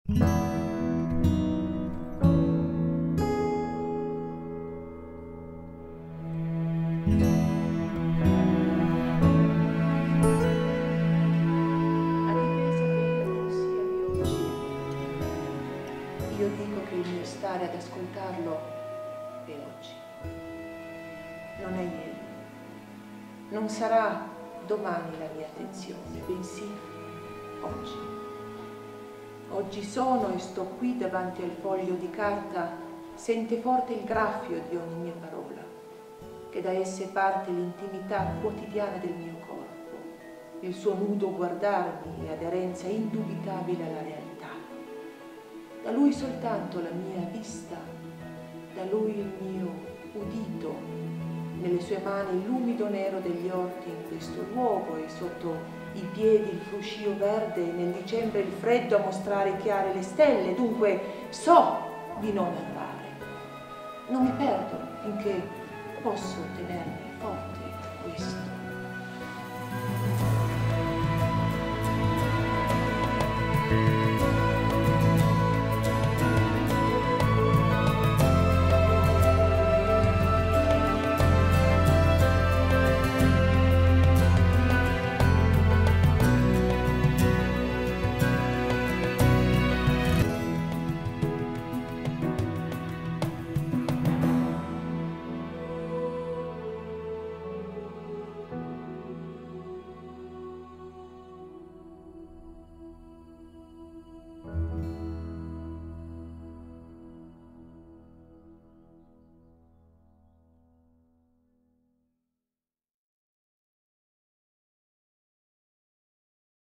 Io dico che il mio stare ad ascoltarlo è oggi, non è ieri. Non sarà domani la mia attenzione, bensì oggi. Oggi sono e sto qui davanti al foglio di carta, sente forte il graffio di ogni mia parola, che da esse parte l'intimità quotidiana del mio corpo, il suo nudo guardarmi e aderenza indubitabile alla realtà. Da lui soltanto la mia vista, da lui il mio udito, nelle sue mani l'umido nero degli orti in questo luogo e sotto i piedi il fruscio verde e nel dicembre il freddo a mostrare chiare le stelle. Dunque so di non errare, non mi perdo finché posso tenermi forte questo.